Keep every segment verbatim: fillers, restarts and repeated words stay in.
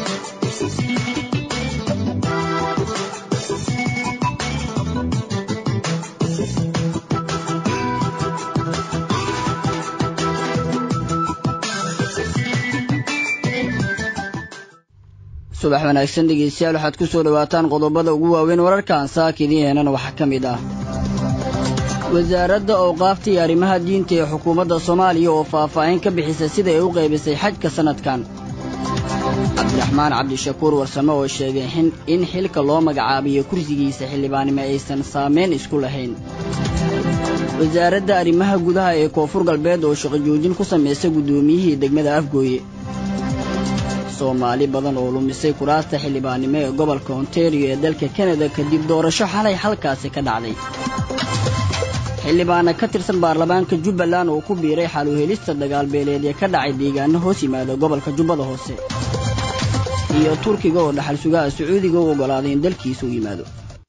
subax wanaagsan dhegeystayaal waxaad ku soo dhawaataan qodobada ugu waaweyn wararkan saakidiinana waxa kamid ah wasaaradda awqaafta iyo arrimaha diinta ee xukuumadda Soomaaliya oo faahfaahin ka bixisay sida ay u qaybisay xajka sanadkan Cabdiraxmaan Cabdishakuur warsamo oo sheegay in xilka loo magacaabiyo kursigiisa xildhibaanimo aysan saameyn isku lahayn wasaaradda arrimaha gudaha ee Koonfur Galbeed oo shaqo joojin ku sameysay gudoomiyihii degmada Afgooye Soomaali badan oo lumisay kuraasta xildhibaanimo ee gobolka Ontario ee dalka Canada kadib doorasho xalay halkaas ka dhacday xildhibaana ka tirsan baarlamaanka Jubbaland oo ku biiray xal u helista dagaal beeleed ee ka dhacay deegaano hoos yimaada gobolka Jubbada Hoose iyo Turkiga oo dhaxal sugaha Sacuudiga u ogolaaday in dalkiisa u yimaado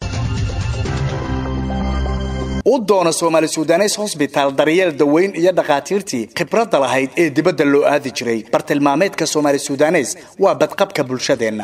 u doona Soomaali Suudanes Hospital daryeel daweyn iyo dhaqaatiirtii khibrad lahayd ee dibadda loo aadi jiray bartilmaameedka Soomaali Suudanes waa badqabka bulshadeena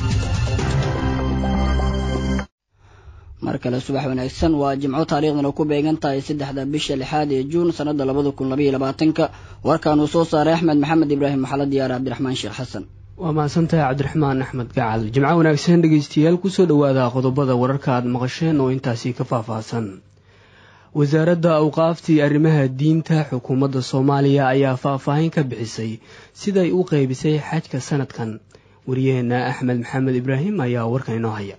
markale subax wanaagsan waa jimco taariikhdana ku beegan tahay saddexda bisha lixaad ee Juun sanada laba kun iyo labaatan warkaan uu soo saaray Axmed Maxamed Ibraahim Maxalad diyaar Cabdiraxmaan Sheekh Xasan waa maasantahay Cabdiraxmaan Axmed Gacal jimco wanaagsan dhageystayaal ku soo dhawaada qodobada wararka aad maqasheen oo intaasi ka faahfaahsan wasaaradda awqaafta iyo arrimaha diinta xukuumadda Soomaaliya ayaa faahfaahin ka bixisay sida ay u qaybisay xajka sanadkan wariyeena Axmed Maxamed Ibraahim ayaa warkan inoo haya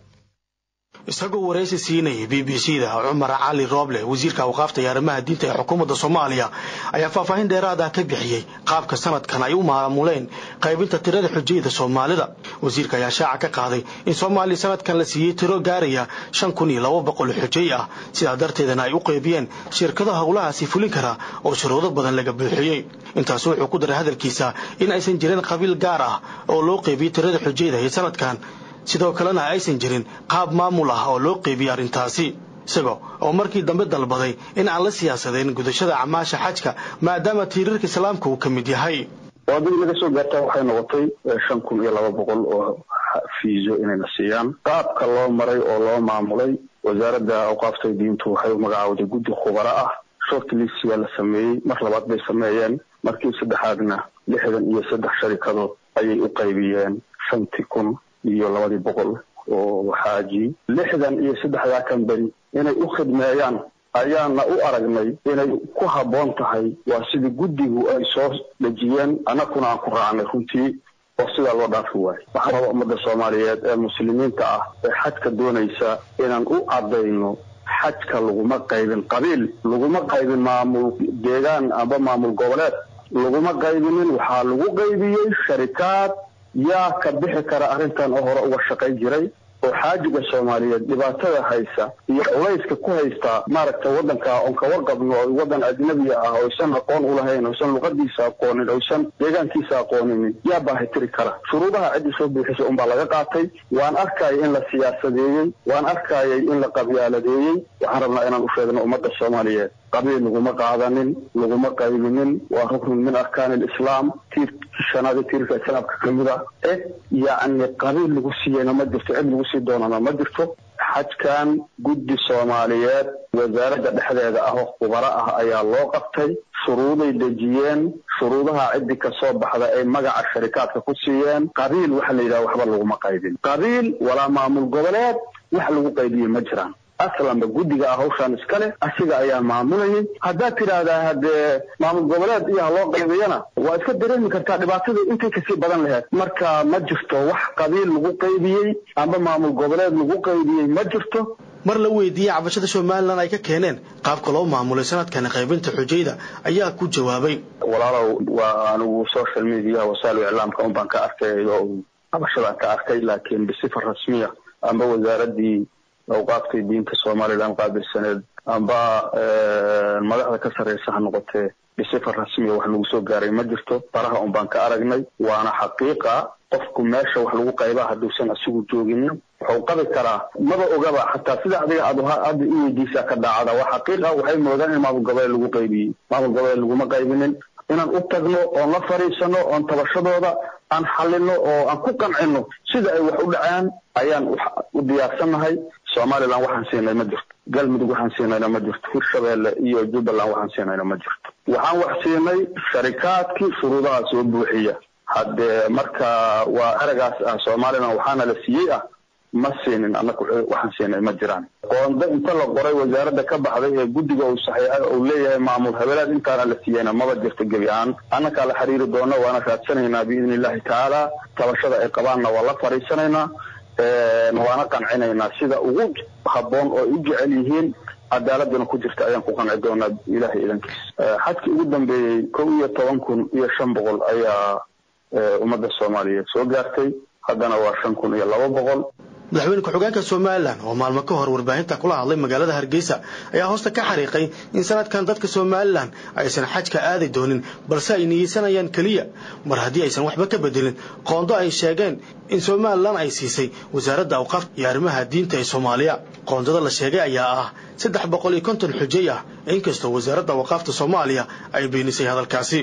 isagoo wareysi siinay B B C da Umar Ali Roble wasiirka awqaafta iyo arrimaha diinta ee xukuumadda Soomaaliya ayaa faahfaahin dheeraad ah ka bixiyay qaabka sanadkan ay u maamuleen qaybinta tirada xujayada Soomaalida wasiirka ayaa shaaca ka qaaday in Soomaaliya sanadkan la siiyay tiro gaaraya shan kun iyo laba boqol xujay ah sida darteedana ay u qaybiyeen shirkadaha hawlahaasi fulin kara oo shuruudo badan laga buuxiyay intaas wuxuu ku daray hadalkiisa in aysan jirin qabiil gaar ah oo loo qaybiyay tirada xujayada ee sanadkan sidoo kalena aysan jirin qaab maamul ah oo loo qeybiyay arintaasi isagoo oo markii dambe dalbaday in aan la siyaasadeen gudashada camaasha xajka maadaama tiirarka islaamka uu ka mid yahay wadada laga soo gaartay waxay noqotay shan kun iyo laba boqol oo fiiso inay la siiyaan qaabka loo maray oo loo maamulay wasaaradda awqaafta diintu waxay u magacaawday guddi khubaro ah shortlist la sameeyay mar labaad bay sameeyeen markii saddexaadna lixdan iyo saddex sharikadood ayay u qaybiyeen shantii kun iyo laba boqol oo xaaji lixdan iyo saddexda company inay u khidmeeyaan ayaana u aragnay inay ku haboon tahay waa sidii guddigu ay soo dhajiyeen anakuna aan ku raacnay runtii oo sida loo dhaafi waayay waxaan rabaa ummadda Soomaaliyeed ee muslimiinta ah ee xajka doonaysa inaan u cadeyno xajka laguma qaybin qabiil laguma qaybin maamul deegaan aba maamul goboleed laguma qaybinin waxaa lagu qaybiyay sharikaad yaa ka bixi kara arintan oo hore uga shaqay jiray oo xaajiga Soomaaliyeed dhibaatada haysa iyo culayska ku haysta maaragta wadanka oo ka warqabno wadan ajnabi ah oo san aqoon u lahayn oo san luqadiisa aqoonin oo san deegaankiisa aqoonin yaa baahi tiri kara shuruudaha cid soo buuxisay um baa laga qaatay waan arkay in la siyaasadeeyay waan arkay in la qabyaaladeeyay waxaan rabnaa inaan u sheegno ummadda Soomaaliyeed qabiil laguma qaadanin laguma qaybinin waa rukn min arkaan al-islaam tiir shanaadi tiirka islaamka kamida ee yaani qabiil lagu siiyay ma jirto cid lagu sii doonana ma jirto xajkan guddi Soomaaliyeed wasaaradda dhexdeeda ah oo khubaro ah ayaa loo qabtay shuruuday dejiyeen shuruudaha cid ka soo baxda ay magaca sharikaadka ku siiyeen qabiil waxa la yiraahdo waxba laguma qaybin qabiil wala maamul goboleed wax lagu qaybiyay ma jiraan aslan guddiga hawshan iskale asiga ayaa maamulayay hadaa tiraahdaa hadee maamul goboleed iyo loo qaybiyana waa iska dareemi kartaa dhibaatada intay ka sii badan lahayd marka ma jirto wax qabiil lagu qaybiyay ama maamul goboleed lagu qaybiyay ma jirto mar la weydiiyay cabashada Soomaaliland ay ka keeneen qaabka loo maamulay sanadkan qaybinta xujayda ayaa ku jawaabay walaalow waa anigu social media wasaalu islaamka un baan ka arkay oo cabashada ka arkay laakiin bisifar rasmiya ama wasaaradii awqaafta diinta Soomaaliland qaabilsaneed amba madaxda ka sareysa noqotay bisifar rasmi wax lagu soo gaaray ma jirto baraha un baan ka aragnay waana xaqiiqa qofku meesha wax lagu qayba haduusan asugu joogin wuxuu qabi karaa maba ogaba hatta sida adiga aad iidiisa ka dhacada waxa xaqiiqa waxay moodaan in maamul gobolka lagu qaybiyay maamul gobolka lagu ma qaybinin inaan u tagno oo la fariisano oo tabashadooda aan xalino oo aan ku qancino sida ay wax u dhacaan ayaan u diyaarsanahay. Somaliland waxaan siinay ma jirto, galmudug waxaan siinayna ma jirto, hirshabeelle iyo jubbaland waxaan siinayna ma jirto. waxaan wax siinay sharikaadkii shuruudaha soo buuxiya. haddee marka waa eragaas ah Somaliland waxaana la siiyey ah ma siinin, annaga waxaan siinay ma jiraan. qoonda inta la qoray wasaaradda ka baxday ee guddiga uu saxiixay oo leeyahay maamul habelaad intaana la siiyayna maba jirto gebi ahaan. annaka la xiriiri doono waana raadsanaynaa biidni illaahi tacaala. tabashada ay qabaanna waa la fariisanaynaa, waana qancinaynaa sida ugu habboon oo ay u jecel yihiin. cadaaladuna ku jirta ayaan ku qanci doonaa ilaahay idankiis. xadkii ugu dambeeyey kow iyo toban kun iyo shan boqol ayaa ummadda Soomaaliyeed soo gaartay, haddana waa shan kun iyo laba boqol. madaxweyne ku-xigeenka Somaliland oo maalmo ka hor warbaahinta kula hadlay magaalada Hargeysa ayaa hoosta ka xariiqay in sanadkan dadka Somaliland aysan xajka aadi doonin, balse ay niyeysanayaan kaliya mar haddii aysan waxba ka bedelin qoondo ay sheegeen in Somaliland ay siisay wasaaradda awqaafta iyo arrimaha diinta ee Soomaaliya. qoondada la sheegay ayaa ah saddex boqol iyo konton xujay ah, inkastoo wasaaradda awqaafta Soomaaliya ay beenisay hadalkaasi.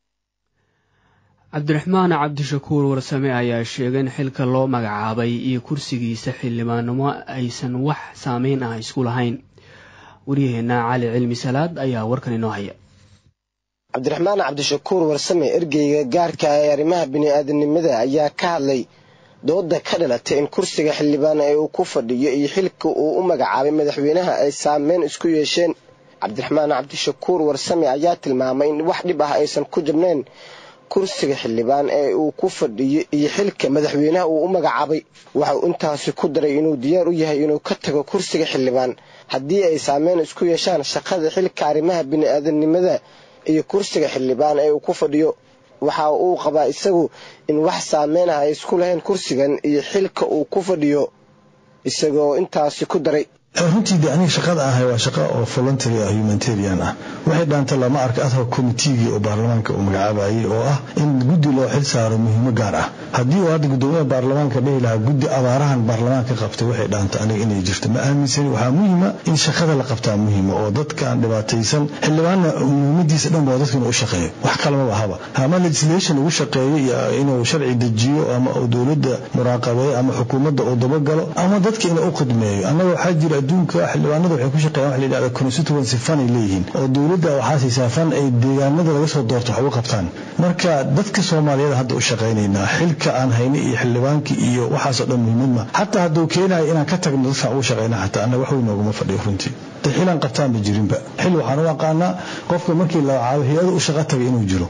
cabdiraxmaan cabdishakuur warsame ayaa sheegay in xilka loo magacaabay iyo kursigiisa xildhibaannimo aysan wax saameyn ah isku lahayn. waryaheena cali cilmi salaad ayaa warkan inoo haya. cabdiraxmaan cabdishakuur warsame ergeyga gaarka ee arrimaha bini'aadanimada ayaa ka hadlay dooda ka dhalatay in kursiga xildhibaan ee uu ku fadhiyo iyo xilka uu u magacaabay madaxweynaha ay saameyn isku yeesheen. cabdiraxmaan cabdishakuur warsame ayaa tilmaamay in wax dhib ah aysan ku jirnayn kursiga xildhibaan ee uu ku fadhiyo iyo xilka madaxweynaha uu u magacaabay. waxa uu intaasi ku daray inuu diyaar u yahay inuu ka tago kursiga xildhibaan haddii ay saameyn isku yeeshaan shaqada xilka arrimaha bini'aadanimada iyo kursiga xildhibaan ee uu ku fadhiyo. waxa uu qabaa isagu in wax saameyn ah ay isku lahayn kursigan iyo xilka uu ku fadhiyo, isagoo intaasi ku daray runtii de aniga shaqada ahay waa shaqo oo voluntary ah, humanitarian ah. waxay dhaanta lama arka adha committee oo baarlamaanka uu magacaabayay oo ah in guddi loo xil saaro muhiimo gaar ah. haddii uu hadda gudoomiyaha baarlamaanka dhihi lahaa guddi abaarahan baarlamaanka qabtay waxay dhaanta aniga inay jirto ma aaminsani. waxaa muhiima in shaqada la qabtaa muhiima oo dadkaan dhibaataysan xildhibaanna muhiimadiisa dhan waa dadka inuu u shaqeeyo, wax kalama ahaba. ama legislation ugu shaqeeyo inuu sharci dejiyo ama uu dowladda muraaqabeeyo ama xukuumadda uu dabagalo ama dadka inuu u khidmeeyo. annaga waxaa jira adduunka xildhibaanada waxay ku shaqeeyaan wax la yidhahdo constituency fund ay leeyihiin oo dowladda waxaa siisaa fan ay deegaanada laga soo doorto wax uga qabtaan. marka dadka Soomaaliyeed hadda u shaqeynaynaa xilka aan hayni iyo xildhibaanki iyo waxaasoo dhan muhiimad ma xataa hadduu keenayo inaan ka tagno dadka ugu shaqeyna xataa annaga wax weyn nooguma fadhiyo runtii. xilaan qabtaan ba jirinba. xil waxaan u aqaanaa qofka markii la caabo hay'ad u shaqo tagay inuu jiro.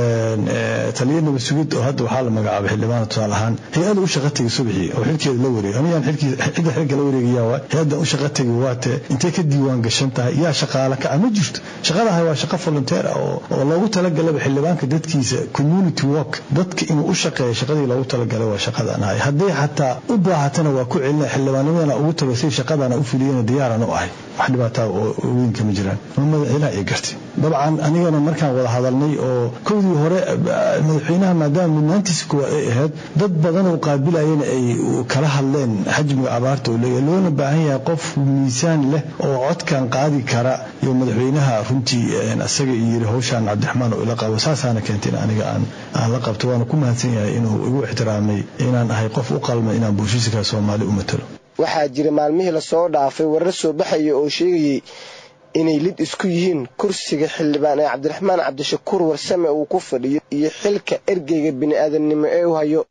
taliye nabad sugid oo hadda waxaa la magacaabay xildhibaan tusaale ahaan hay'ad u shaqo tagay subaxii oo xilkeeda la wareegay. aniyaan xilkii xidda xilka la wareegaya waa hay'adda u shaqo tagay waate intee ka diiwaan gashan tahay yaa shaqaale ka ama jirto. shaqadaha waa shaqo volunteer ah oo oo loogu talagalay xildhibaanka dadkiisa community work dadka inuu u shaqeeyo shaqadii loogu talagalay waa shaqadan ahay. haddii xataa u baahatana waa ku celinay xildhibaanadana ugu tagay si shaqadana u fuliyeen diyaarana u ahay. wax dhibaato oo weyn kama jiraan. madaxweynaha ay gartay dabcan anigana markaan wada hadalnay oo koodii hore madaxweynaha maadaama mudnaantiisa kuwa ay ahayd dad badan oo qaabilayeen ay kala hadleen xajmiga abaarta oo leeyahay loona baahan yahay qof miisaan leh oo codkan qaadi kara iyo madaxweynaha runtii asaga iyo hawshan Cabdiraxmaan oo ila qabo saasaana keentay aniga aan aan la qabto. waana ku mahadsan yahay inuu igu ixtiraamay inaan ahay qof u qalma inaan bulshada Soomaali u matalo. waxaa jira maalmihii la soo dhaafay warar soo baxaya oo sheegayay inay lid isku yihiin kursiga xildhibaan ee Cabdiraxmaan Cabdishakuur Warsame uu ku fadhiyo iyo xilka ergeyga bini'aadanimo ee uu hayo.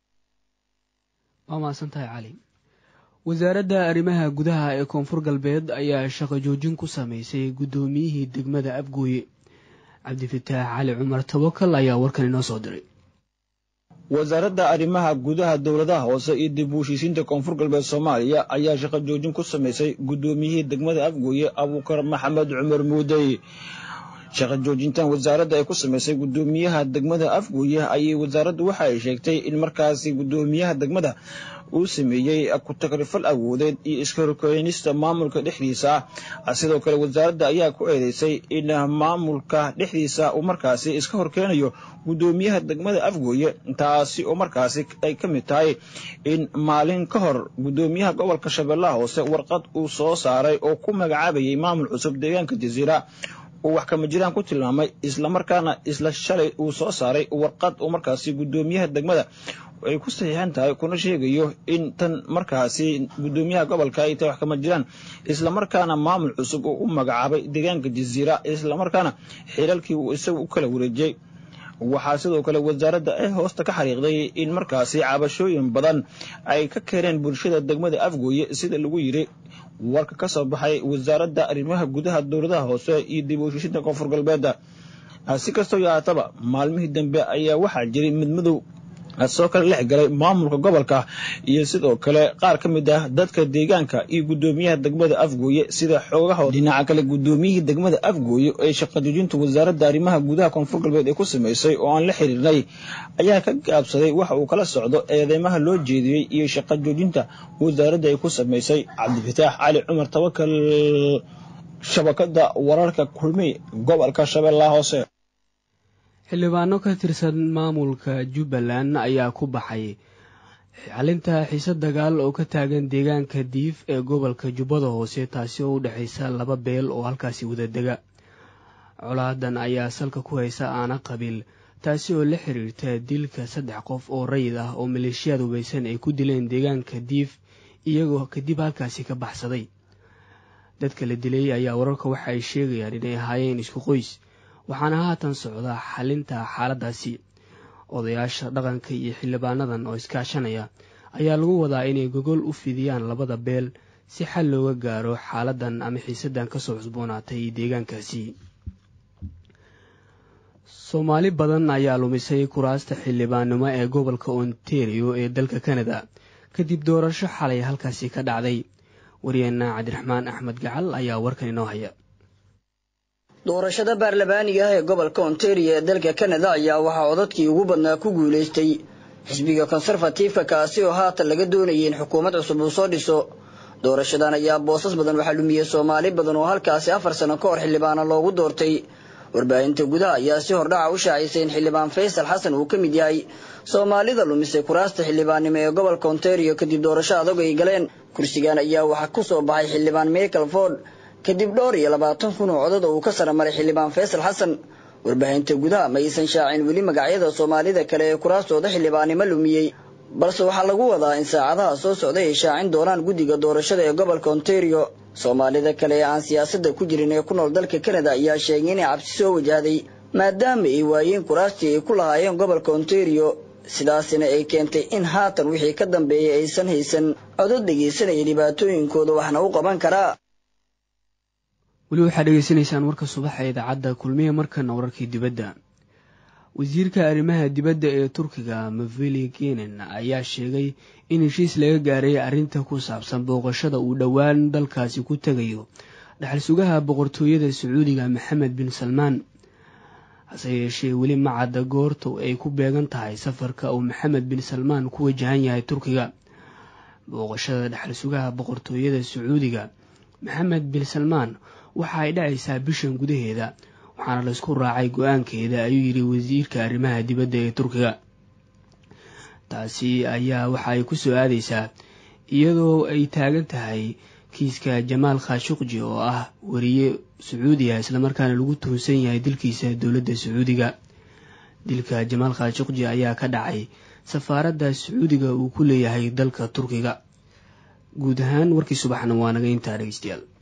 waa maasantahay cali. wasaaradda arrimaha gudaha ee koonfur galbeed ayaa shaqo joojin ku sameysay gudoomiyihii degmada Afgooye. cabdifataax cali cumar Tawakal ayaa warkan inoo soo diray. wasaaradda arrimaha gudaha dowladaha hoose iyo dib u heshiisiinta koonfur galbeed Soomaaliya ayaa shaqo joojin ku sameysay gudoomiyihii degmada Afgooye Abuukar Maxamed Cumar Muuday. shaqo joojintan wasaaradda ay ku sameysay gudoomiyaha degmada Afgooye ayay wasaaraddu waxa ay sheegtay in markaasi gudoomiyaha degmada uu sameeyay ku takrifal awoodeed iyo iska horkeenista maamulka dhexdiisa. sidoo kale wasaaradda ayaa ku eedeysay in maamulka dhexdiisa uu markaasi iska horkeenayo gudoomiyaha degmada Afgooye, taasi oo markaasi ay ka mid tahay in maalin ka hor gudoomiyaha gobolka Shabeellaha Hoose warqad uu soo saaray oo ku magacaabayay maamul cusub deegaanka Jasiira uu wax kama jiraan ku tilmaamay islamarkaana isla shalay uu soo saaray warqad uu markaasi guddoomiyaha degmada ay ku saxiixan tahay kuna sheegayo in tan markaasi guddoomiyaha gobolka ay tahay wax kama jiraan islamarkaana maamul cusub uu u magacaabay deegaanka jasiira islamarkaana xilalkii uu isagu u kala wareejiyey. waxaa sidoo kale wasaaradda ay hoosta ka xariiqday in markaasi cabashooyin badan ay ka keeneen bulshada degmada Afgooye sida lagu yiri warka ka soo baxay wasaaradda arrimaha gudaha dowladaha hoose iyo dib u heshiisiinta koonfur galbeed. si kastoo yaataba maalmihii dambe ayaa waxaa jiray mid madow soo kala dhex galay maamulka gobolka iyo sidoo kale qaar ka mid ah dadka deegaanka iyo guddoomiyaha degmada Afgooye sida xoogaha. dhinaca kale guddoomiyihii degmada Afgooye ee shaqo joojinta wasaaradda arrimaha gudaha koonfur galbeed ee ku sameysay oo aan la xiriirnay ayaa ka gaabsaday waxa uu kala socdo eedeymaha loo jeediyey iyo shaqo joojinta wasaaradda ay ku sameysay. Cabdifataax Cali Cumar Tawakal, shabakada wararka kulmi, gobolka Shabeellaha Hoose. xildhibaano ka tirsan maamulka Jubbaland ayaa ku baxay xalinta xiisad dagaal oo ka taagan deegaanka Diif ee gobolka Jubbada Hoose taasi oo u dhaxaysa laba beel oo halkaasi wada dega. colaadan ayaa salka ku haysa aana qabiil taasi oo la xiriirta dilka saddex qof oo rayid ah oo maleeshiyada hubeysan ay ku dileen deegaanka Diif iyagoo kadib halkaasi ka baxsaday. dadka la dilay ayaa wararka waxa ay sheegayaan inay ahaayeen isku qoys, waxaana haatan socda xalinta xaaladaasi. odayaasha dhaqanka iyo xildhibaanadan oo iskaashanaya ayaa lagu wadaa inay gogol u fidiyaan labada beel si xal looga gaaro xaaladan ama xiisadan kasoo cusboonaatay deegaankaasi. soomaali badan ayaa lumisay kuraasta xildhibaannimo ee gobolka Ontario ee dalka Canada kadib doorasho xalay halkaasi ka dhacday. wariyeenna Cabdiraxmaan Axmed Gacal ayaa warkan inoo haya. doorashada baarlamaaniga ah ee gobolka Ontario ee dalka Canada ayaa waxaa codadkii ugu badnaa ku guuleystay xisbiga Conservative kaasi oo haatan laga doonayay in xukuumad cusub uu soo dhiso. doorashadan ayaa boosas badan waxaa lumiyay Soomaali badan oo halkaasi afar sano ka hor xildhibaano loogu doortay. warbaahinta gudaha ayaa si hordhaca u shaacisay in xildhibaan Faysal Xasan uu ka mid yahay Soomaalida lumisay kuraasta xildhibaannimo ee gobolka Ontario kadib doorasho adag ay galeen. kursigan ayaa waxaa ku soo baxay xildhibaan Michael Ford kadib dhowr iyo labaatan kun oo codad oo uu ka saramaray xildhibaan Faysal Xasan. warbaahinta gudaha ma aysan shaacin weli magacyada Soomaalida kale ee kuraastooda xildhibaannimo lumiyey, balse waxaa lagu wadaa in saacadaha soo socday ay shaacin doonaan guddiga doorashada ee gobolka Ontario. Soomaalida kale ee aan siyaasadda ku jirin ee ku nool dalka Canada ayaa sheegay inay cabsi soo wajahday maadaama ay waayeen kuraastii ay ku lahaayeen gobolka Ontario, sidaasina ay keentay in haatan wixii ka dambeeyay aysan haysan codad dhegeysanaya dhibaatooyinkooda waxna u qaban karaa. weli waxaad dhegeysanaysaan warka subaxa ee idaacadda kulmiye. markana wararkii dibadda. wasiirka arrimaha dibadda ee Turkiga Mevlut Cavusoglu ayaa sheegay in heshiis laga gaaray arrinta ku saabsan booqashada uu dhowaan dalkaasi ku tagayo dhaxal sugaha boqortooyada Sacuudiga Maxamed bin Salmaan. hase yeeshee weli ma cadda goorta ay ku beegan tahay safarka uu Maxamed bin Salmaan ku wajahan yahay Turkiga. booqashada dhaxal sugaha boqortooyada Sacuudiga Maxamed bin Salmaan waxa ay dhacaysaa bishan gudaheeda, waxaana la isku raacay go-aankeeda, ayuu yiri wasiirka arrimaha dibadda ee Turkiga. taasi ayaa waxa ay ku soo aadaysaa iyadoo ay taagan tahay kiiska Jamaal Khashoggi oo ah wariye Sacuudi ah islamarkaana lagu tuhunsan yahay dilkiisa dowladda Sacuudiga. dilka Jamaal Khashoggi ayaa ka dhacay safaaradda Sacuudiga uu ku leeyahay dalka Turkiga. guud ahaan warkii subaxna waa naga intaa dhegeystayaal.